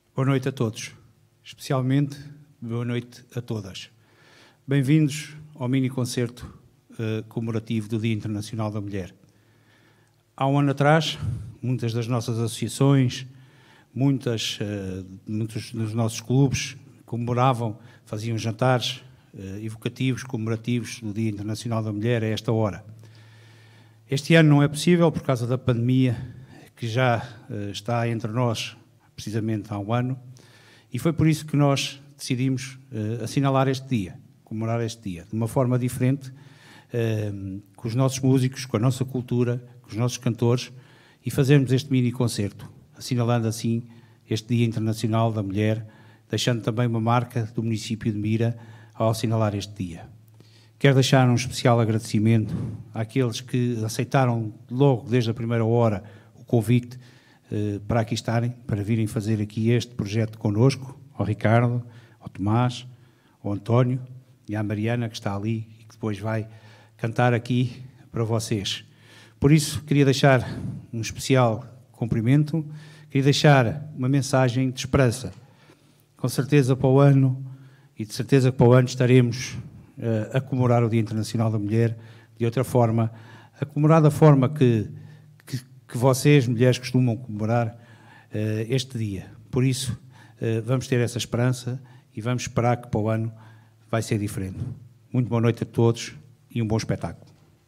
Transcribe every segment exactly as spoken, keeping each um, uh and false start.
Boa noite a todos, especialmente boa noite a todas. Bem-vindos ao mini-concerto uh, comemorativo do Dia Internacional da Mulher. Há um ano atrás, muitas das nossas associações, muitas, uh, muitos dos nossos clubes comemoravam, faziam jantares uh, evocativos, comemorativos do Dia Internacional da Mulher a esta hora. Este ano não é possível por causa da pandemia, que já uh, está entre nós precisamente há um ano, e foi por isso que nós decidimos uh, assinalar este dia, comemorar este dia, de uma forma diferente, uh, com os nossos músicos, com a nossa cultura, com os nossos cantores, e fazermos este mini-concerto, assinalando assim este Dia Internacional da Mulher, deixando também uma marca do município de Mira ao assinalar este dia. Quero deixar um especial agradecimento àqueles que aceitaram logo, desde a primeira hora, o convite para aqui estarem, para virem fazer aqui este projeto connosco, ao Ricardo, ao Tomás, ao António e à Mariana, que está ali e que depois vai cantar aqui para vocês. Por isso, queria deixar um especial cumprimento, queria deixar uma mensagem de esperança. Com certeza para o ano, e de certeza que para o ano estaremos uh, a comemorar o Dia Internacional da Mulher de outra forma, a comemorar da forma que que vocês, mulheres, costumam comemorar uh, este dia. Por isso, uh, vamos ter essa esperança e vamos esperar que para o ano vai ser diferente. Muito boa noite a todos e um bom espetáculo.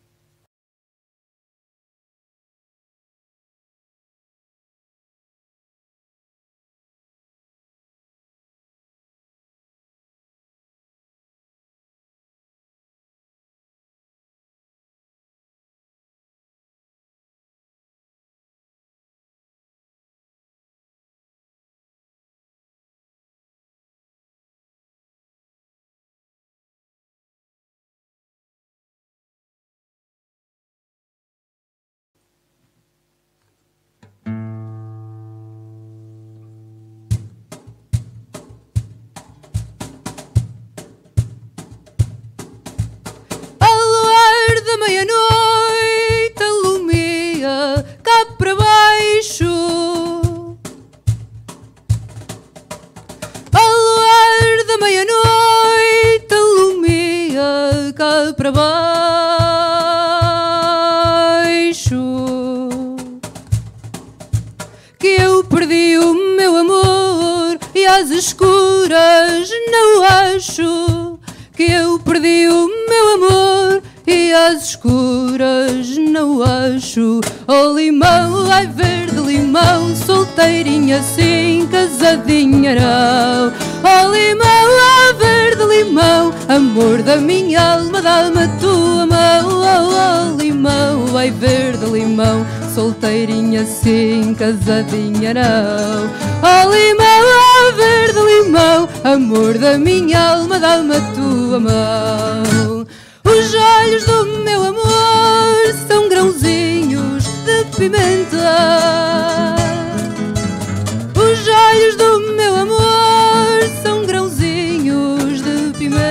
Meia-noite alumia cá para baixo, ao luar da meia-noite alumia cá para baixo, que eu perdi o meu amor e às escuras não acho, que eu perdi o meu amor e às escuras não acho. Oh limão, ai verde limão, solteirinha assim, casadinha não. Oh limão, ai verde limão, amor da minha alma, dá-me a tua mão. Oh, oh limão, ai verde limão, solteirinha assim, casadinha não. Oh limão, ai verde limão, amor da minha alma, dá-me a tua mão. Os olhos do meu amor são grãozinhos de pimenta. Os olhos do meu amor são grãozinhos de pimenta.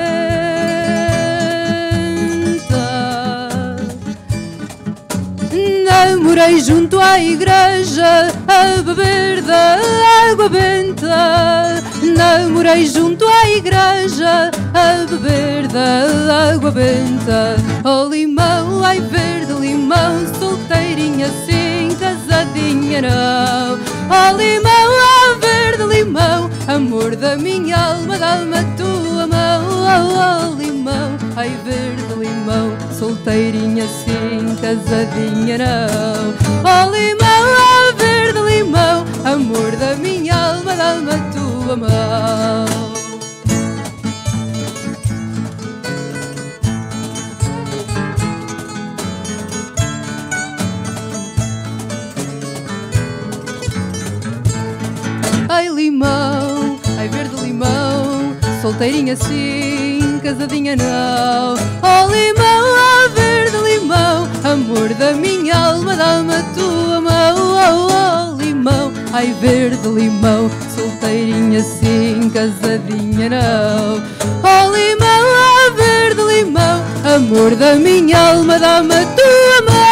Namorei junto à igreja a beber da água benta. Namorei junto à igreja a beber da água benta. Oh limão, ai verde limão, solteirinha assim, casadinha não. Oh limão, ai verde limão, amor da minha alma, dá-me a tua mão. Oh, oh limão, ai verde limão, solteirinha assim, casadinha não. Oh limão, ai verde limão, amor da minha alma, dá-me a tua mão. Ai limão, ai verde limão, solteirinha assim, casadinha não. Oh limão, ai verde limão, amor da minha alma, dá-me a tua mão. Oh, oh limão, ai verde limão, solteirinha assim, casadinha não. Oh limão, ai verde limão, amor da minha alma, dá-me a tua mão.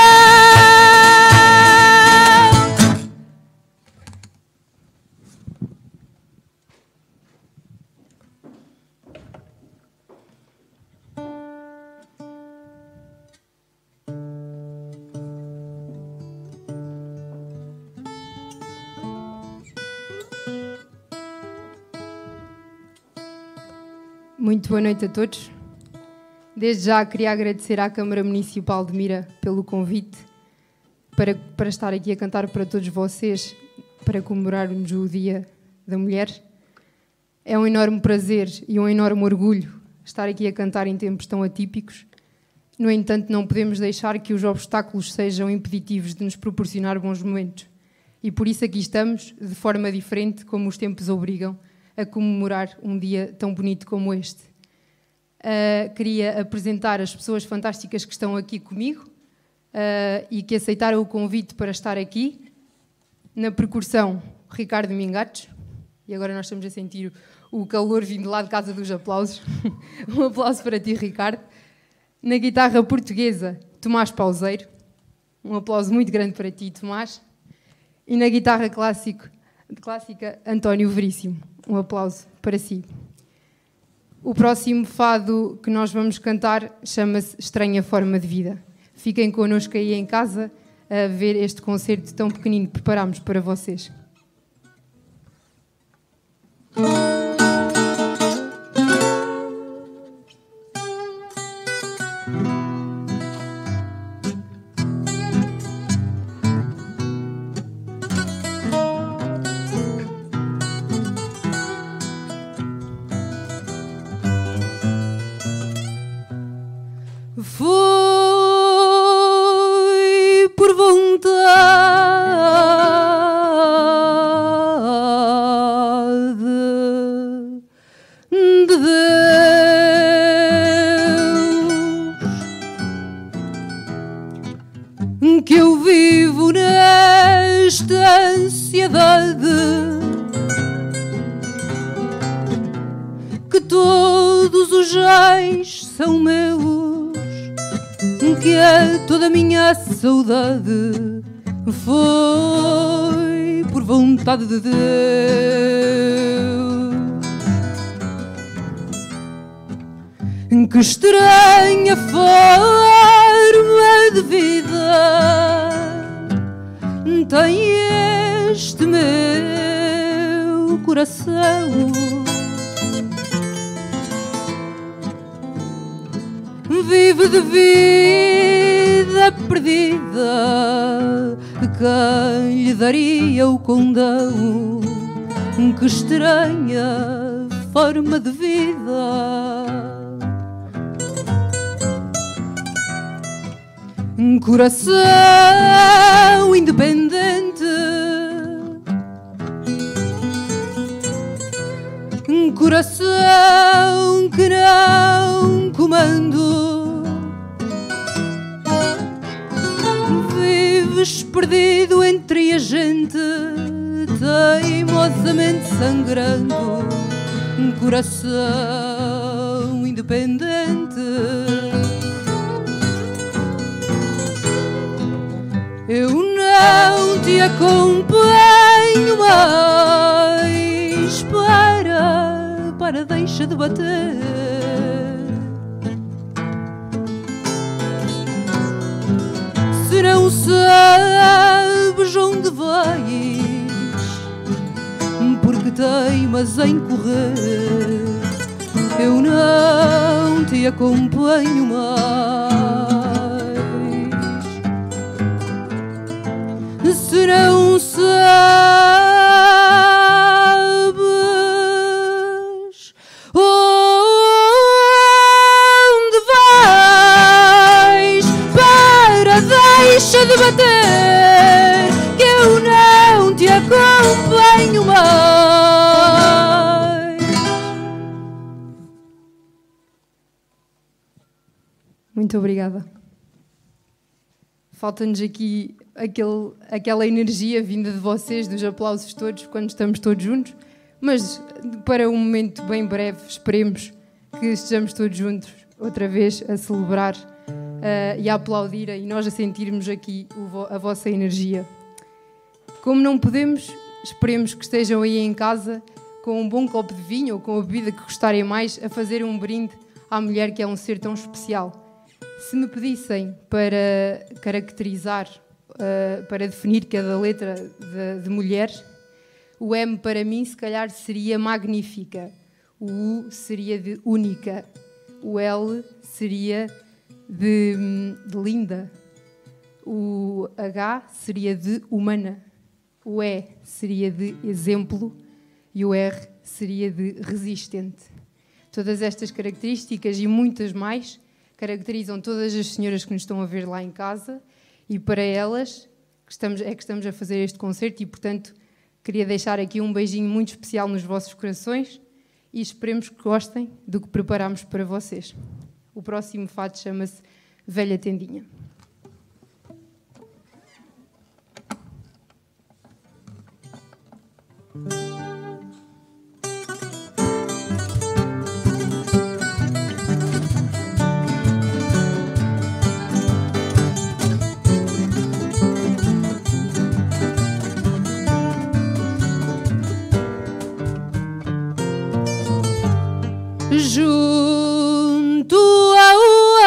Muito boa noite a todos. Desde já queria agradecer à Câmara Municipal de Mira pelo convite para, para estar aqui a cantar para todos vocês, para comemorarmos o Dia da Mulher. É um enorme prazer e um enorme orgulho estar aqui a cantar em tempos tão atípicos. No entanto, não podemos deixar que os obstáculos sejam impeditivos de nos proporcionar bons momentos. E por isso aqui estamos, de forma diferente, como os tempos obrigam, a comemorar um dia tão bonito como este. Uh, queria apresentar as pessoas fantásticas que estão aqui comigo uh, e que aceitaram o convite para estar aqui. Na percussão, Ricardo Mingatos. E agora nós estamos a sentir o calor vindo lá de casa dos aplausos. Um aplauso para ti, Ricardo. Na guitarra portuguesa, Tomás Pauseiro. Um aplauso muito grande para ti, Tomás. E na guitarra clássico, clássica, António Veríssimo. Um aplauso para si. O próximo fado que nós vamos cantar chama-se Estranha Forma de Vida. Fiquem connosco aí em casa a ver este concerto tão pequenino que preparámos para vocês. Foi por vontade de Deus que eu vivo nesta ansiedade, que todos os jais são meus, que é toda a minha saudade. Foi por vontade de Deus. Que estranha forma de vida tem este meu coração. Vive de vida perdida, quem lhe daria o condão? Que estranha forma de vida. Coração independente, coração que não comando, vives perdido entre a gente, teimosamente sangrando. Coração independente, eu não te acompanho mais. Para, para, deixa de bater. Se não sabes onde vais, porque teimas em correr, eu não te acompanho mais. Se não sabes onde vais, para, deixa de bater, que eu não te acompanho mais. Muito obrigada. Falta-nos aqui aquele, aquela energia vinda de vocês, dos aplausos todos, quando estamos todos juntos. Mas para um momento bem breve, esperemos que estejamos todos juntos outra vez a celebrar uh, e a aplaudir e nós a sentirmos aqui o vo- a vossa energia. Como não podemos, esperemos que estejam aí em casa com um bom copo de vinho ou com a bebida que gostarem mais, a fazer um brinde à mulher que é um ser tão especial. Se me pedissem para caracterizar, uh, para definir cada letra de, de mulher, o M para mim se calhar seria magnífica, O U seria de única. O L seria de, de linda. O H seria de humana. O E seria de exemplo. E o R seria de resistente. Todas estas características e muitas mais caracterizam todas as senhoras que nos estão a ver lá em casa, e para elas que estamos, é que estamos a fazer este concerto, e, portanto, queria deixar aqui um beijinho muito especial nos vossos corações e esperemos que gostem do que preparamos para vocês. O próximo fado chama-se Velha Tendinha. Junto ao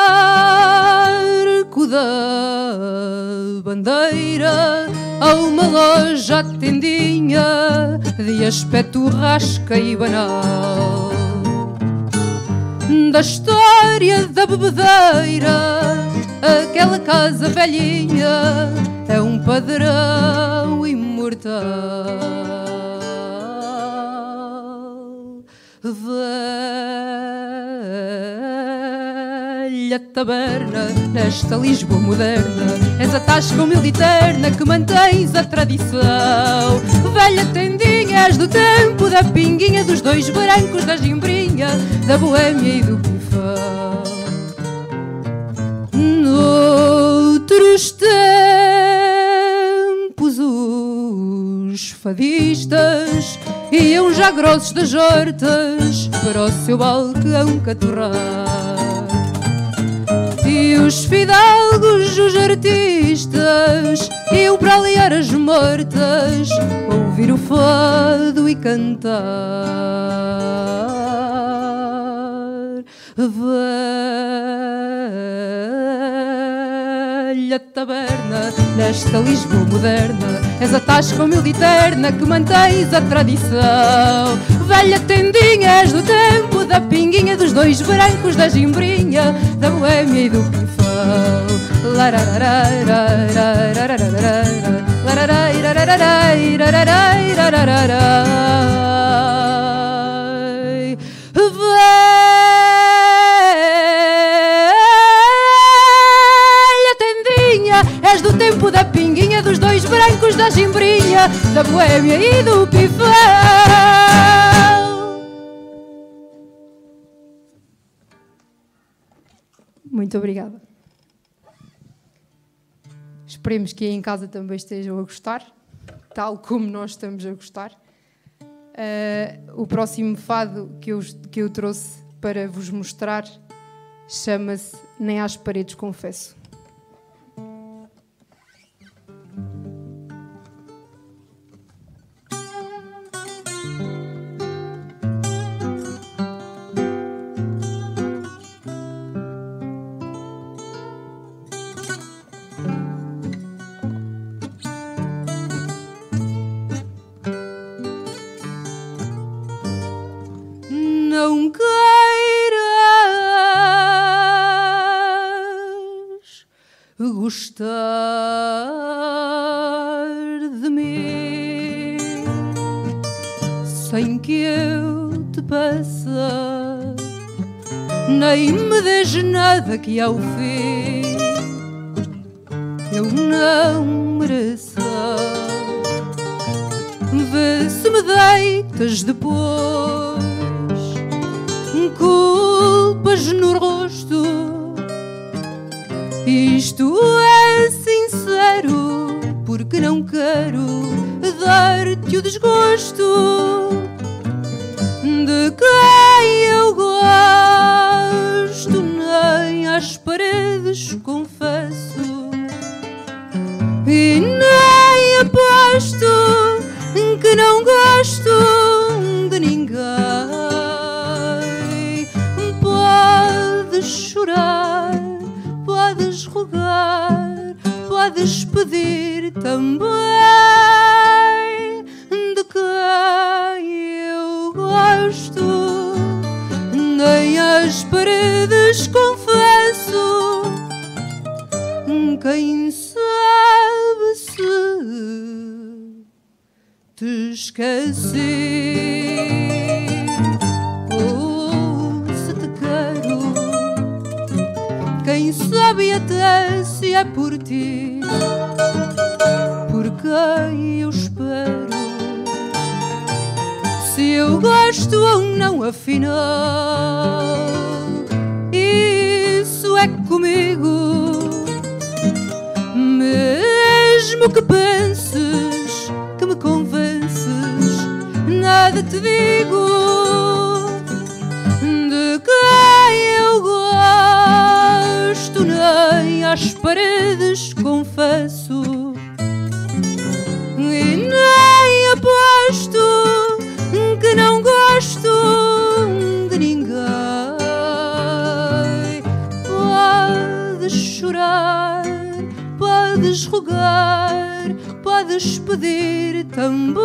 arco da bandeira há uma loja à tendinha de aspecto rasca e banal, da história da bebedeira. Aquela casa velhinha é um padrão imortal. Velha taberna, nesta Lisboa moderna, és a tasca humilde e terna que mantens a tradição. Velha tendinha, és do tempo da pinguinha, dos dois brancos, da gimbrinha, da boêmia e do pifão. Noutros tempos os fadistas iam já grossos das hortas para o seu balcão caturrar, e os fidalgos, os artistas, iam para aliar as mortas, ouvir o fado e cantar. Velha taberna, nesta Lisboa moderna, és a tasca humilde e terna que mantens a tradição. Velha tendinha, és do tempo da pinguinha, dos dois brancos, da gimbrinha, da boêmia e do pifão. És do tempo da pinguinha, dos dois brancos, da gimbrinha, da boêmia e do pifão. Muito obrigada. Esperemos que aí em casa também estejam a gostar, tal como nós estamos a gostar. Uh, o próximo fado que eu, que eu trouxe para vos mostrar chama-se Nem às Paredes Confesso. Não queiras gostar de mim sem que eu te peça, nem me des nada que ao fim eu não mereça. Vê se me deitas depois culpas no rosto. Isto é sincero, porque não quero dar-te o desgosto de quem eu gosto. Nem às paredes confesso e nem aposto que não gosto de ninguém. Podes chorar, podes rogar, podes pedir também de quem eu gosto. paredes confesso, quem sabe se te esqueci ou se te quero, quem sabe até se é por ti, por quem eu espero, se eu gosto ou não, afinal, isso é comigo. Mesmo que penses que me convences, nada te digo de quem eu gosto, nem às paredes confesso, e nem aposto que não gosto de ninguém. Podes chorar, podes rogar, podes pedir também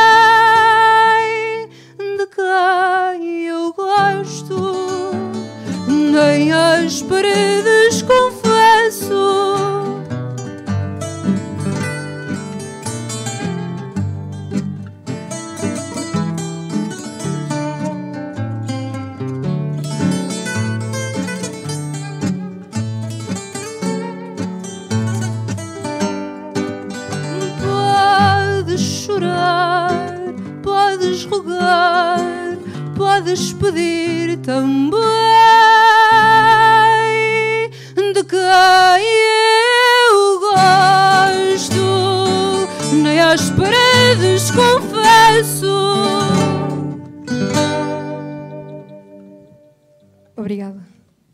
de quem eu gosto, nem às paredes confesso. Podes rogar, podes pedir também de quem eu gosto, nem às paredes confesso. Obrigada.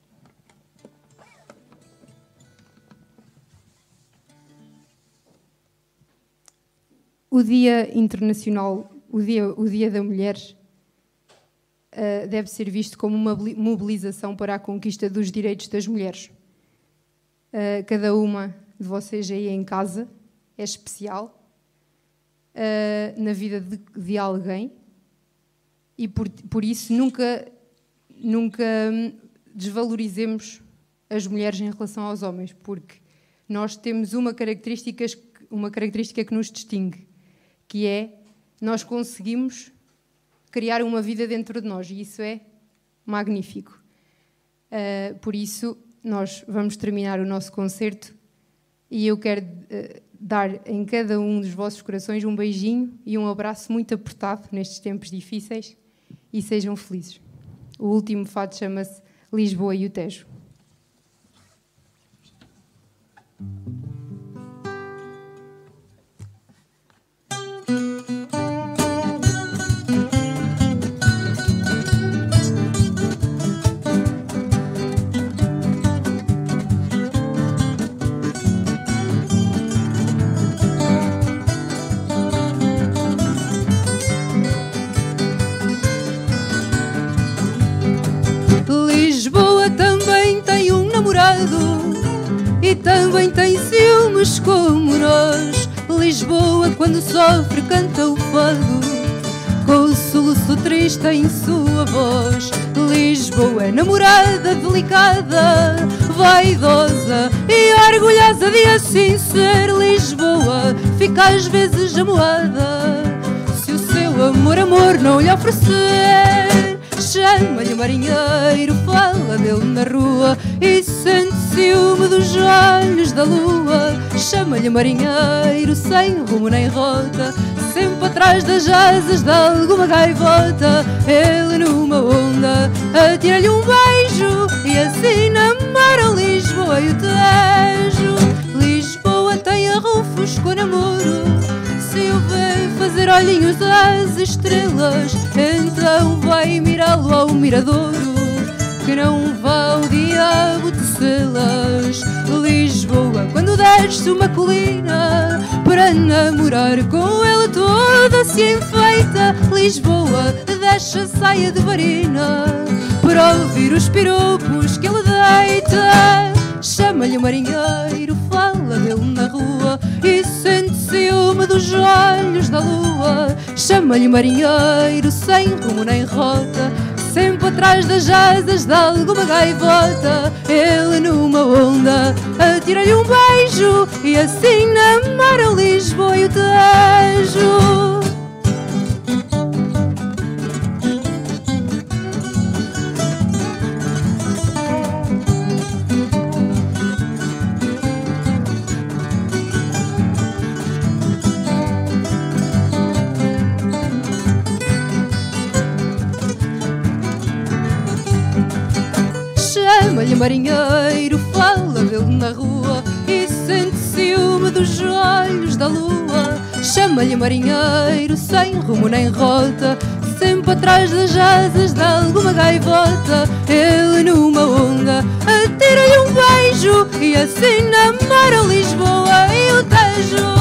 O Dia Internacional, o Dia, o Dia da Mulher, uh, deve ser visto como uma mobilização para a conquista dos direitos das mulheres. Uh, cada uma de vocês aí em casa é especial uh, na vida de, de alguém e por, por isso nunca, nunca desvalorizemos as mulheres em relação aos homens, porque nós temos uma característica, uma característica que nos distingue, que é, nós conseguimos criar uma vida dentro de nós, e isso é magnífico. Uh, por isso, nós vamos terminar o nosso concerto e eu quero uh, dar em cada um dos vossos corações um beijinho e um abraço muito apertado nestes tempos difíceis, e sejam felizes. O último fado chama-se Lisboa e o Tejo. Lisboa também tem um namorado e também tem ciúmes como nós. Lisboa, quando sofre, canta o fado com o soluço triste em sua voz. Lisboa é namorada delicada, vaidosa e orgulhosa de assim ser. Lisboa fica às vezes amoada se o seu amor, amor não lhe oferecer. Chama-lhe marinheiro, fala dele na rua e sente ciúme dos olhos da lua. Chama-lhe marinheiro, sem rumo nem rota, sempre atrás das asas de alguma gaivota. Ele numa onda atira-lhe um beijo e assim namoram Lisboa e o Tejo. Lisboa tem arrufos com namoro, se o vê fazer olhinhos às estrelas, então vai mirá-lo ao miradouro, que não vá o diabo tecê-las. Lisboa, quando desce uma colina para namorar com ele, toda se enfeita. Lisboa deixa a saia de varina para ouvir os piropos que ele deita. Chama-lhe o marinheiro, fala dele na rua e sente ciúme dos olhos da lua. Chama-lhe o marinheiro, sem rumo nem rota, sempre atrás das asas de alguma gaivota. Ele numa onda atira-lhe um beijo e assim namoram Lisboa e o Tejo. Chama-lhe marinheiro, fala dele na rua e sente ciúme dos olhos da lua. Chama-lhe marinheiro, sem rumo nem rota, sempre atrás das asas de alguma gaivota. Ele numa onda atira-lhe um beijo e assim namoram Lisboa e o Tejo.